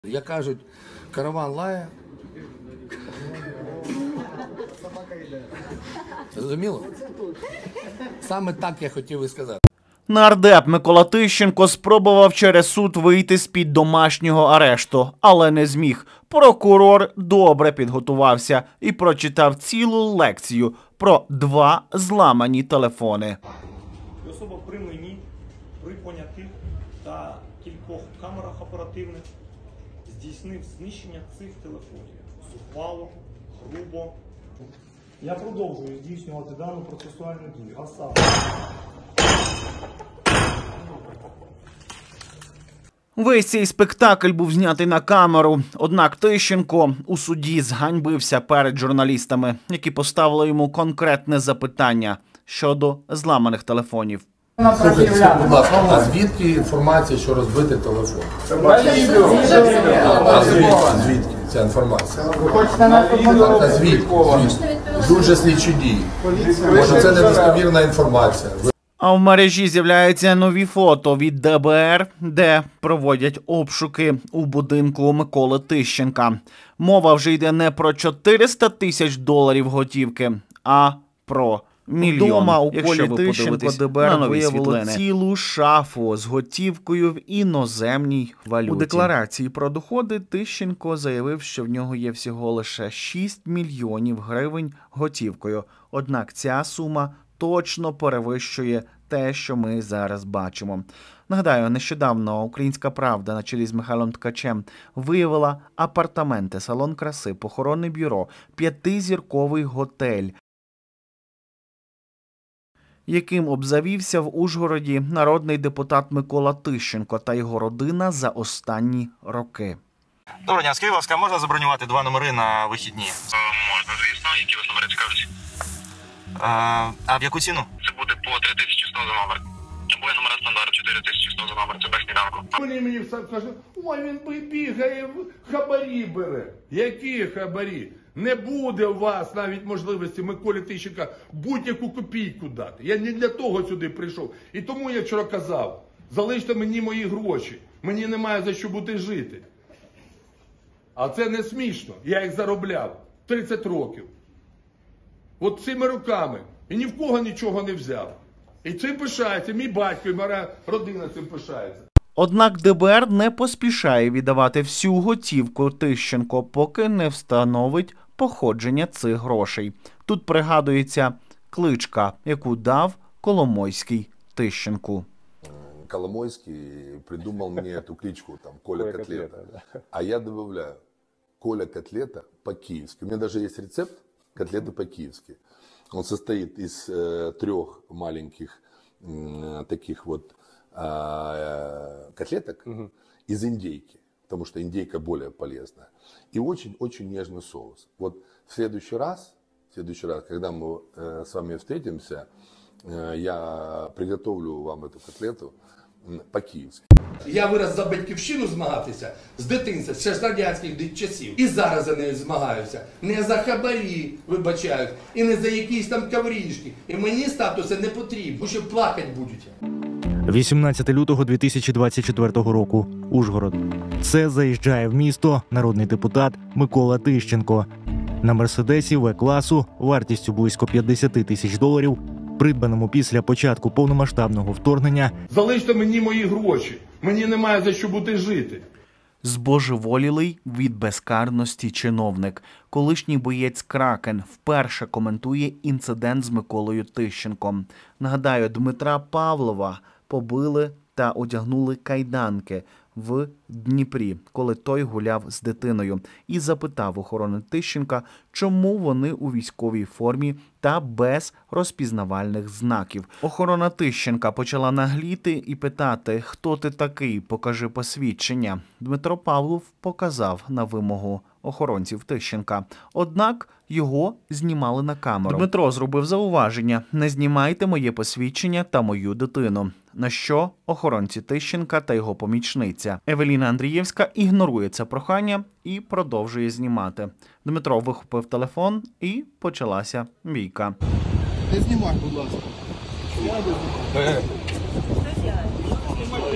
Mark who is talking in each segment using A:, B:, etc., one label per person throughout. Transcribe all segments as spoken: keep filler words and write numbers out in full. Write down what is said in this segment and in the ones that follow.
A: Як кажуть, караван лає. Зрозуміло? Саме так я хотів і сказати.
B: Нардеп Микола Тищенко спробував через суд вийти з-під домашнього арешту, але не зміг. Прокурор добре підготувався і прочитав цілу лекцію про два зламані телефони.
C: Особа при мені, при понятих та кількох камерах оперативних здійснив знищення цих телефонів. Зухвало, грубо. Я продовжую здійснювати дану процесуальну дію, а саме.
B: Весь цей спектакль був знятий на камеру, однак Тищенко у суді зганьбився перед журналістами, які поставили йому конкретне запитання щодо зламаних телефонів.
A: Слухайте, будь ласка, а звідки інформація, що розбитий телефон? А звідки? Звідки ця інформація? А звідки? Звідки? Дуже слідчі дії. Може, це недостовірна інформація.
B: А в мережі з'являються нові фото від Де Бе Ер, де проводять обшуки у будинку Миколи Тищенка. Мова вже йде не про чотириста тисяч доларів готівки, а про мільйон. Дома у Колі Тищенко Де Бе Ер виявило цілу шафу з готівкою в іноземній валюті. У декларації про доходи Тищенко заявив, що в нього є всього лише шість мільйонів гривень готівкою. Однак ця сума точно перевищує те, що ми зараз бачимо. Нагадаю, нещодавно «Українська правда» на чолі з Михайлом Ткачем виявила апартаменти, салон краси, похоронне бюро, п'ятизірковий готель, яким обзавівся в Ужгороді народний депутат Микола Тищенко та його родина за останні роки.
D: Доброго дня, скажіть, будь ласка, можна забронювати два номери на вихідні?
E: Можна, звісно. Які вас номери цікавлять?
D: А, а в яку ціну?
E: Це буде по три тисячі сто за номер. Або є номера стандарт чотири тисячі сто за номер. Це без сніданку.
F: Вони мені все кажуть, ой, він бігає, хабарі бере. Які хабарі? Не буде у вас навіть можливості Миколі Тищенка будь-яку копійку дати. Я не для того сюди прийшов. І тому я вчора казав, залиште мені мої гроші. Мені немає за що бути жити. А це не смішно. Я їх заробляв тридцять років. От цими руками. І ні в кого нічого не взяв. І цим пишається. Мій батько і моя родина цим пишається.
B: Однак Де Бе Ер не поспішає віддавати всю готівку Тищенко, поки не встановить походження цих грошей. Тут пригадується кличка, яку дав Коломойський Тищенку.
G: Коломойский придумал мне эту кличку, там, Коля Котлета. А я добавляю Коля Котлета по-киевски. У меня даже есть рецепт котлеты по-киевски. Он состоит из э, трех маленьких э, таких вот э, котлеток угу. из индейки, потому что индейка более полезная. И очень-очень нежный соус. Вот в следующий раз, в следующий раз, когда мы э, с вами встретимся, э, я приготовлю вам эту котлету по-київськи.
F: Я вираз за батьківщину змагатися з дитинства, ще з радянських часів. І зараз за нею змагаюся. Не за хабарі, вибачають, і не за якісь там каврішки. І мені статуси не потрібно, бо що плакать будуть.
H: вісімнадцятого лютого дві тисячі двадцять четвертого року. Ужгород. Це заїжджає в місто народний депутат Микола Тищенко. На мерседесі В-класу вартістю близько п'ятдесят тисяч доларів, придбаному після початку повномасштабного вторгнення.
F: Залиште мені мої гроші. Мені немає за що бути жити.
B: Збожеволілий від безкарності чиновник. Колишній боєць Кракен вперше коментує інцидент з Миколою Тищенком. Нагадаю, Дмитра Павлова побили та одягнули кайданки в Дніпрі, коли той гуляв з дитиною, і запитав охорони Тищенка, чому вони у військовій формі та без розпізнавальних знаків. Охорона Тищенка почала нагліти і питати, хто ти такий, покажи посвідчення. Дмитро Павлов показав на вимогу охоронців Тищенка. Однак його знімали на камеру. Дмитро зробив зауваження: не знімайте моє посвідчення та мою дитину. На що охоронці Тищенка та його помічниця Евеліна Андрієвська ігнорує це прохання і продовжує знімати. Дмитро вихопив телефон і почалася бійка.
I: Не знімай, будь ласка.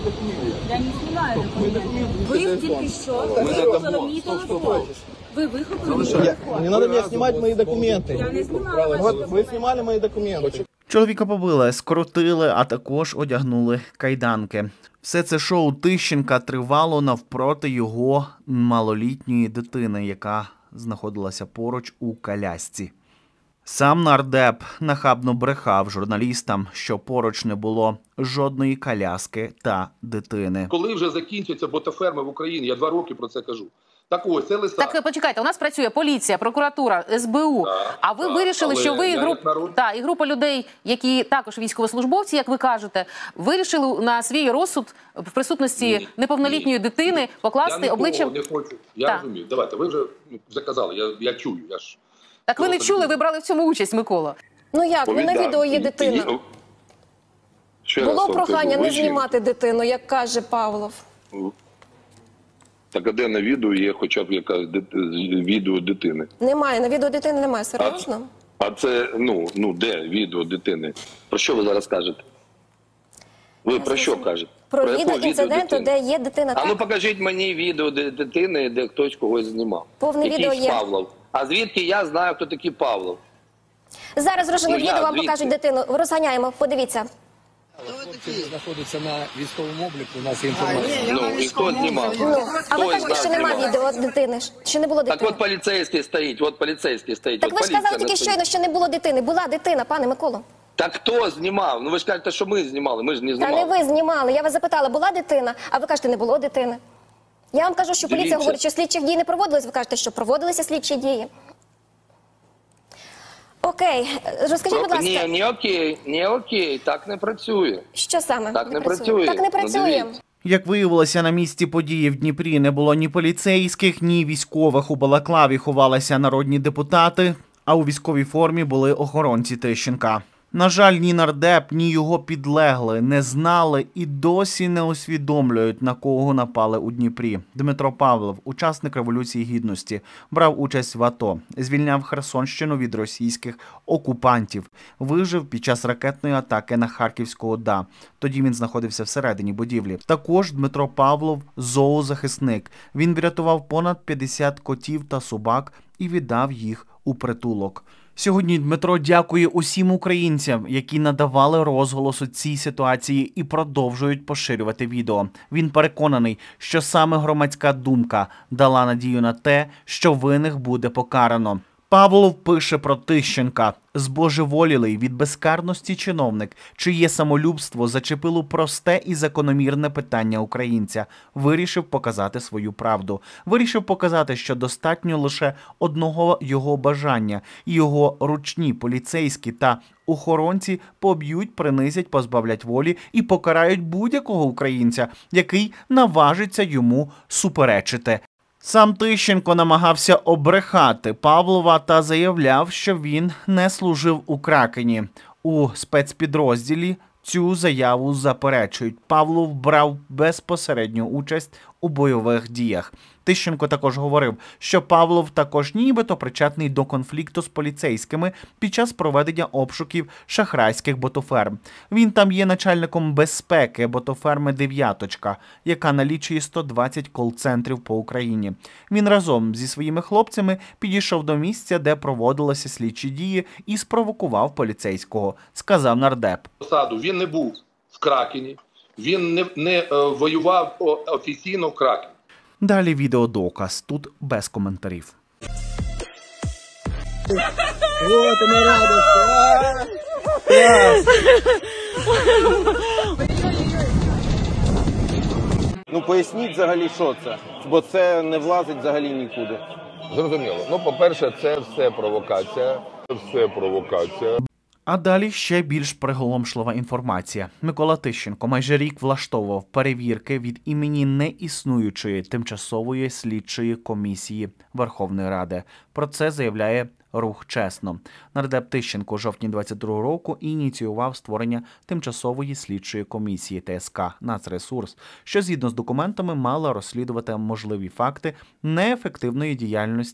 I: Я не знімаю документи. Ви тільки що вихопили мій телефон. Ви вихопили мій телефон.
J: Не надо меня снимать мои документы.
I: Я не знімала ваші
J: Вот вы снимали мои документы.
B: Чоловіка побили, скрутили, а також одягнули кайданки. Все це шоу Тищенка тривало навпроти його малолітньої дитини, яка знаходилася поруч у колясці. Сам нардеп нахабно брехав журналістам, що поруч не було жодної коляски та дитини.
G: Коли вже закінчаться ботоферми в Україні, я два роки про це кажу. Так ось, це листа.
K: Так, почекайте, у нас працює поліція, прокуратура, ес бе у,
G: Так,
K: а ви
G: так,
K: вирішили,
G: але
K: що ви
G: я
K: груп...
G: як народ-
K: та, і група людей, які також військовослужбовці, як ви кажете, вирішили на свій розсуд в присутності
G: Ні,
K: неповнолітньої
G: ні,
K: дитини
G: ні.
K: покласти
G: Я нікого
K: обличчям...
G: не хочу. Я
K: Так.
G: розумію. Давайте, ви вже, ну, вже казали, я, я чую. Я ж...
K: Так ви не чули, ви брали в цьому участь, Микола.
L: Ну як, ну на відео є дитина.
G: Ще раз
L: Було
G: вам
L: прохання
G: кажу,
L: не
G: ви
L: знімати дитину, як каже Павлов.
G: жінка. Так а де на відео є хоча б якась дит- відео дитини?
L: Немає, на відео дитини немає, серйозно?
G: А це, ну, ну де відео дитини? Про що ви зараз кажете? Ви про що кажете?
L: Про
G: яку
L: відео інциденту,
G: дитини?
L: де є дитина.
G: А ну
L: Так,
G: покажіть мені відео де- дитини, де хтось когось знімав.
L: Повне
G: Якийсь
L: відео є.
G: Павлов. А звідки я знаю, хто такий Павлов?
L: зараз розженуть
G: Ну, я
L: відео, вам
G: звідки?
L: покажуть дитину. Розганяємо, подивіться.
J: Знаходиться на військовому обліку, у нас є інформація.
G: Ну, і хто знімав?
L: Ну, а ви
G: Хто із
L: кажете,
G: нас
L: що немає
G: знімав?
L: відео дитини, що не було
G: Так
L: дитини.
G: от поліцейський стоїть, от поліцейський стоїть.
L: Так
G: от
L: ви ж
G: поліція
L: казали
G: не
L: тільки
G: стоїть.
L: щойно, що не було дитини. Була дитина, пане Миколо.
G: Так хто знімав? Ну ви ж кажете, що ми знімали, ми ж не
L: Та
G: знімали.
L: не ви знімали. Я вас запитала, була дитина, а ви кажете, не було дитини. Я вам кажу, що поліція
G: Дивіться.
L: говорить, що слідчих дій не проводилось, ви кажете, що проводилися слідчі дії. Окей, розкажіть, будь ласка,
G: Ні, не окей, не окей, так не працює.
L: що саме
G: Так не працює.
L: Так не
G: Ну,
L: працює.
G: дивіться.
B: Як виявилося, на місці події в Дніпрі не було ні поліцейських, ні військових. У балаклаві ховалися народні депутати, а у військовій формі були охоронці Тищенка. На жаль, ні нардеп, ні його підлегли не знали і досі не усвідомлюють, на кого напали у Дніпрі. Дмитро Павлов, учасник Революції Гідності, брав участь в АТО, звільняв Херсонщину від російських окупантів, вижив під час ракетної атаки на Харківську ОДА. Тоді він знаходився всередині будівлі. Також Дмитро Павлов – зоозахисник. Він врятував понад п'ятдесят котів та собак і віддав їх у притулок. Сьогодні Дмитро дякує усім українцям, які надавали розголос у цій ситуації і продовжують поширювати відео. Він переконаний, що саме громадська думка дала надію на те, що винних буде покарано. Павлов пише про Тищенка. Збожеволілий від безкарності чиновник, чиє самолюбство зачепило просте і закономірне питання українця, вирішив показати свою правду. Вирішив показати, що достатньо лише одного його бажання, і його ручні поліцейські та охоронці поб'ють, принизять, позбавлять волі і покарають будь-якого українця, який наважиться йому суперечити. Сам Тищенко намагався обрехати Павлова та заявляв, що він не служив у Кракені. У спецпідрозділі цю заяву заперечують. Павлов брав безпосередню участь у бойових діях. Тищенко також говорив, що Павлов також нібито причетний до конфлікту з поліцейськими під час проведення обшуків шахрайських ботоферм. Він там є начальником безпеки ботоферми «Дев'яточка», яка налічує сто двадцять кол-центрів по Україні. Він разом зі своїми хлопцями підійшов до місця, де проводилися слідчі дії, і спровокував поліцейського, сказав нардеп.
G: Посаду він не був в Кракені, він не, не е, воював о, офіційно в Кракені.
B: Далі відеодоказ, тут без коментарів.
J: Вот она радость. Ну поясніть взагалі, що це, бо це не влазить взагалі нікуди.
G: Зрозуміло. Ну, по-перше, це все провокація. Це все провокація.
B: А далі ще більш приголомшлива інформація. Микола Тищенко майже рік влаштовував перевірки від імені неіснуючої тимчасової слідчої комісії Верховної Ради. Про це заявляє Рух Чесно. Нардеп Тищенко у жовтні двадцять другого року ініціював створення тимчасової слідчої комісії Те Ес Ка «Нацресурс», що згідно з документами мала розслідувати можливі факти неефективної діяльності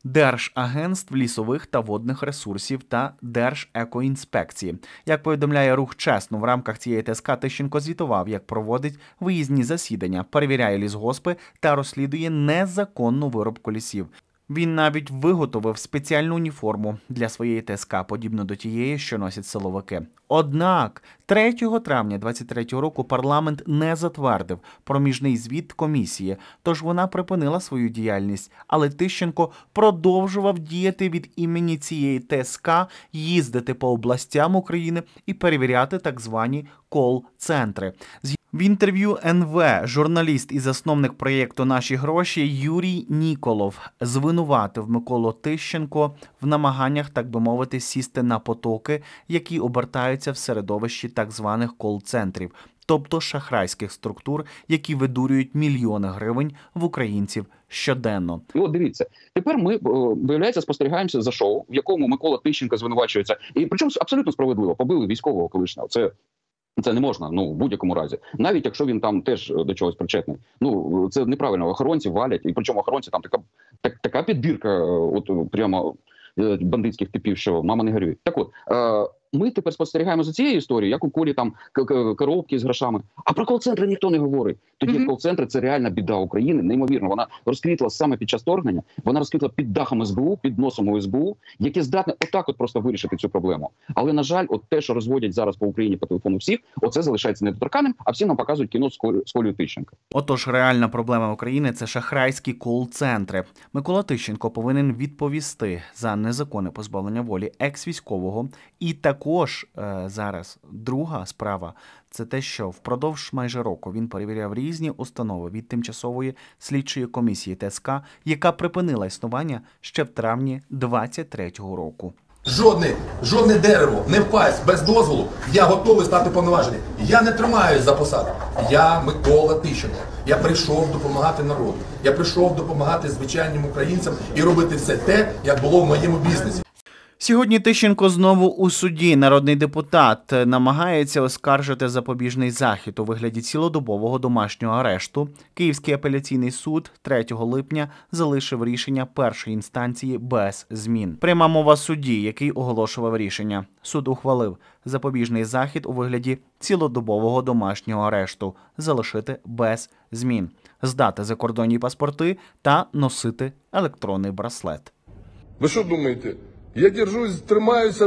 B: Держагентств лісових та водних ресурсів та Держекоінспекції. Як повідомляє рух «Чесно», в рамках цієї ТСК Тищенко звітував, як проводить виїзні засідання, перевіряє лісгоспи та розслідує незаконну вирубку лісів. Він навіть виготовив спеціальну уніформу для своєї ТСК, подібно до тієї, що носять силовики. Однак третього травня двадцять третього року парламент не затвердив проміжний звіт комісії, тож вона припинила свою діяльність. Але Тищенко продовжував діяти від імені цієї ТСК, їздити по областям України і перевіряти так звані кол-центри. В інтерв'ю ен ве журналіст і засновник проєкту «Наші гроші» Юрій Ніколов звинуватив Миколу Тищенко в намаганнях, так би мовити, сісти на потоки, які обертаються в середовищі так званих кол-центрів, тобто шахрайських структур, які видурюють мільйони гривень в українців щоденно.
M: І от дивіться, тепер ми, виявляється, спостерігаємося за шоу, в якому Микола Тищенко звинувачується, і причому абсолютно справедливо, побили військового колишнього. Це Це не можна, ну, в будь-якому разі. Навіть якщо він там теж до чогось причетний. Ну, це неправильно, охоронці валять, і причому охоронці там така, так, така підбірка, от прямо бандитських типів, що мама не горює. Так от, е, ми тепер спостерігаємо за цією історією, як у Колі там коробки з грошами. А про кол-центри ніхто не говорить. Тоді mm-hmm. кол-центри – це реальна біда України, неймовірно. Вона розквітла саме під час вторгнення, вона розквітла під дахом ес бе у, під носом у ес бе у, яке здатне отак от просто вирішити цю проблему. Але, на жаль, от те, що розводять зараз по Україні по телефону всіх, оце залишається недоторканним, а всі нам показують кіно з, Коль... з Колею Тищенко.
B: Отож, реальна проблема України – це шахрайські кол-центри. Микола Тищенко повинен відповісти за незаконне позбавлення волі екс-військового. І також е, зараз друга справа – це те, що впродовж майже року він перевіряв різні установи від тимчасової слідчої комісії ТСК, яка припинила існування ще в травні двадцять третього року.
A: Жодне, жодне дерево не впасть без дозволу, я готовий стати повноваженим. Я не тримаюсь за посаду. Я Микола Тищенко. Я прийшов допомагати народу. Я прийшов допомагати звичайним українцям і робити все те, як було в моєму бізнесі.
B: Сьогодні Тищенко знову у суді. Народний депутат намагається оскаржити запобіжний захід у вигляді цілодобового домашнього арешту. Київський апеляційний суд третього липня залишив рішення першої інстанції без змін. Пряма мова судді, який оголошував рішення. Суд ухвалив запобіжний захід у вигляді цілодобового домашнього арешту залишити без змін, здати закордонні паспорти та носити електронний браслет.
F: Ви що думаєте? Я держусь, тримаюся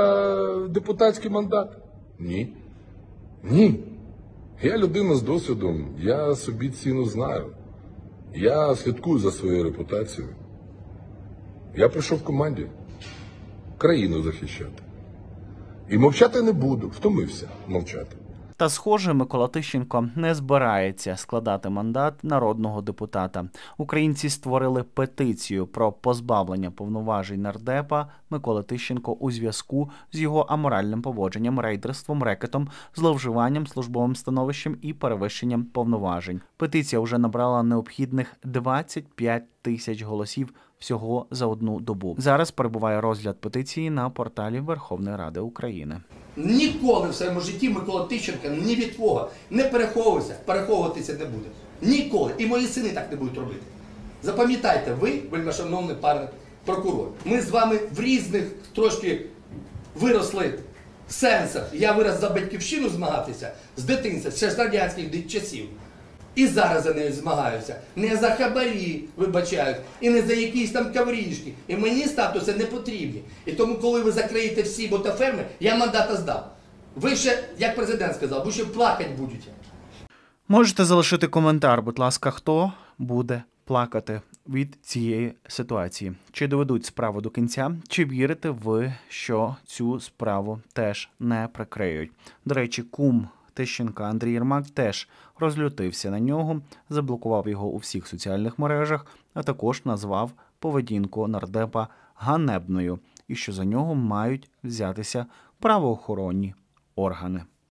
F: за депутатський мандат? Ні. Ні. Я людина з досвідом, я собі ціну знаю. Я слідкую за своєю репутацією. Я прийшов в команді країну захищати. І мовчати не буду, втомився мовчати.
B: Та, схоже, Микола Тищенко не збирається складати мандат народного депутата. Українці створили петицію про позбавлення повноважень нардепа Миколи Тищенко у зв'язку з його аморальним поводженням, рейдерством, рекетом, зловживанням службовим становищем і перевищенням повноважень. Петиція вже набрала необхідних двадцять п'ять тисяч голосів всього за одну добу. Зараз перебуває розгляд петиції на порталі Верховної Ради України.
J: Ніколи в своєму житті Микола Тищенко ні від кого не переховувався, переховуватися не буде. Ніколи. І мої сини так не будуть робити. Запам'ятайте, ви, вельмишановний пане прокурор, ми з вами в різних трошки виросли сенсах. Я вирос за батьківщину змагатися з дитинства, ще з радянських часів. І зараз за нею змагаюся. Не за хабарі, вибачають, і не за якісь там каврішки. І мені статуси не потрібні. І тому, коли ви закриєте всі ботаферми, я мандата здав. Ви ще, як президент сказав, ви ще плакати будете.
B: Можете залишити коментар, будь ласка, хто буде плакати від цієї ситуації. Чи доведуть справу до кінця, чи вірите ви, що цю справу теж не прикриють. До речі, кум Тищенка Андрій Єрмак теж розлютився на нього, заблокував його у всіх соціальних мережах, а також назвав поведінку нардепа ганебною і що за нього мають взятися правоохоронні органи.